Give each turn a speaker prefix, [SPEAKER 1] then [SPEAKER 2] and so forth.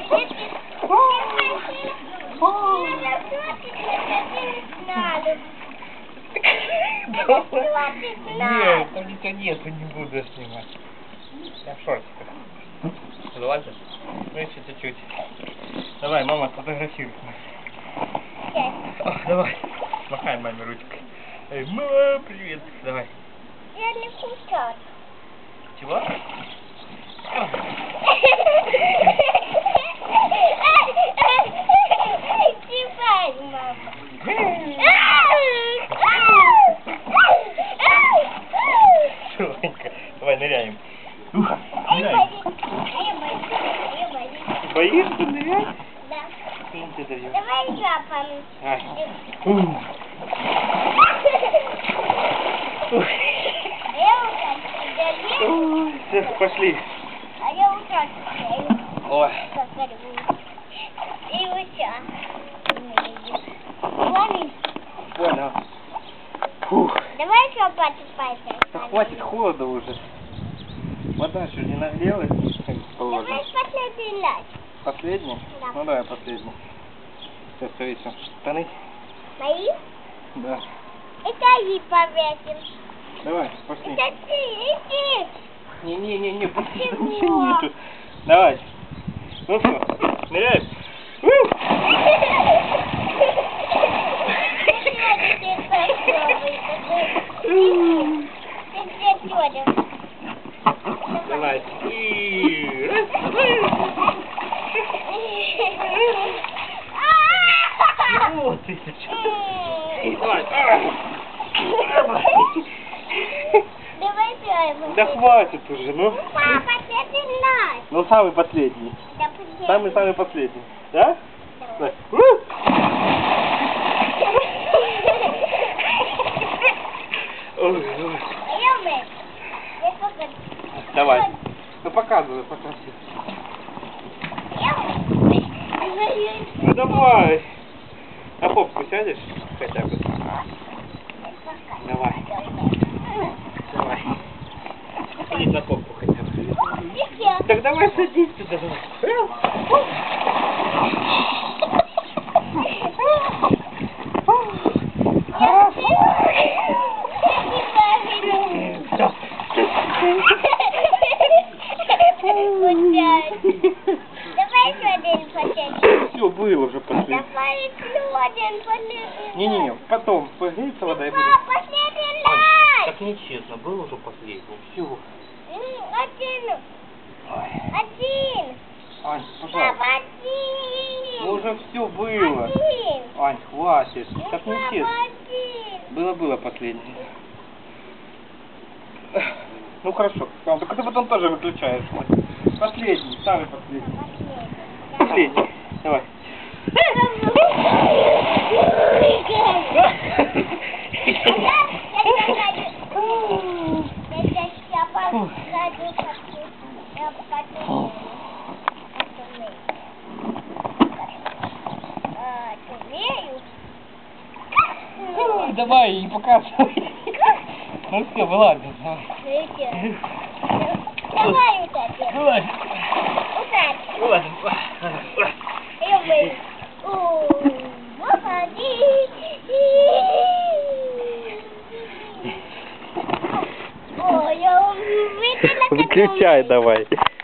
[SPEAKER 1] Нет, там ничего нет, не буду снимать. Я в шортиках. Залазишь? Ну еще чуть-чуть. Давай, мама, сфотографируй. Давай, махай маме ручкой. Эй, мама, привет. Давай.
[SPEAKER 2] Я не кусаю.
[SPEAKER 1] Чего?
[SPEAKER 2] Снимай, мама.
[SPEAKER 1] Шуленька. Давай, ныряем. Ух,
[SPEAKER 2] Я
[SPEAKER 1] ныряем.
[SPEAKER 2] боюсь.
[SPEAKER 1] Боишься нырять?
[SPEAKER 2] Да.
[SPEAKER 1] Ну, ты даешь.
[SPEAKER 2] Давай я помогу.
[SPEAKER 1] Ай. Все, пошли.
[SPEAKER 2] А я участвую.
[SPEAKER 1] Ой.
[SPEAKER 2] И все. Лови.
[SPEAKER 1] Понял. Фух.
[SPEAKER 2] Давай еще потупайся.
[SPEAKER 1] Да хватит, холода уже. Вода еще не нагрелась, как положено.
[SPEAKER 2] Давай последний раз.
[SPEAKER 1] Последний?
[SPEAKER 2] Да.
[SPEAKER 1] Ну давай последний. Сейчас повесим штаны.
[SPEAKER 2] Мои?
[SPEAKER 1] Да.
[SPEAKER 2] Это и повесим.
[SPEAKER 1] Давай, пошли.
[SPEAKER 2] Это ты, иди.
[SPEAKER 1] Не, пошли,
[SPEAKER 2] Чего?
[SPEAKER 1] ничего нету. Давай. Ну все, ныряем. Давай. Вот ты сейчас. Давай.
[SPEAKER 2] Давай первый.
[SPEAKER 1] Да хватит уже, ну.
[SPEAKER 2] Папа, последний раз.
[SPEAKER 1] Ну самый последний.
[SPEAKER 2] Да, последний.
[SPEAKER 1] Самый последний. Да?
[SPEAKER 2] Давай.
[SPEAKER 1] Ой. Давай. Ну показывай. Ну давай. На попку сядешь хотя бы? Давай. Садись на попку хотя бы. Так давай садись туда.
[SPEAKER 2] Давай еще один последний.
[SPEAKER 1] Все, было уже последний.
[SPEAKER 2] Давай еще один последний.
[SPEAKER 1] Не, потом погреется вода и будет.
[SPEAKER 2] Последний раз.
[SPEAKER 1] Так нечестно, был уже последний. Все.
[SPEAKER 2] Один.
[SPEAKER 1] Ань, пожалуйста.
[SPEAKER 2] Один.
[SPEAKER 1] Ну уже все было.
[SPEAKER 2] Один.
[SPEAKER 1] Ань, хватит. Так нечестно.
[SPEAKER 2] Один.
[SPEAKER 1] Было последнее. Ну хорошо. Так ты потом тоже выключаешь. Последний, самый последний. Последний. Давай. Давай, не показывай. Ну все, вылазим.
[SPEAKER 2] Давай вот это.
[SPEAKER 1] Вылазим. Вылазим. Выключай давай.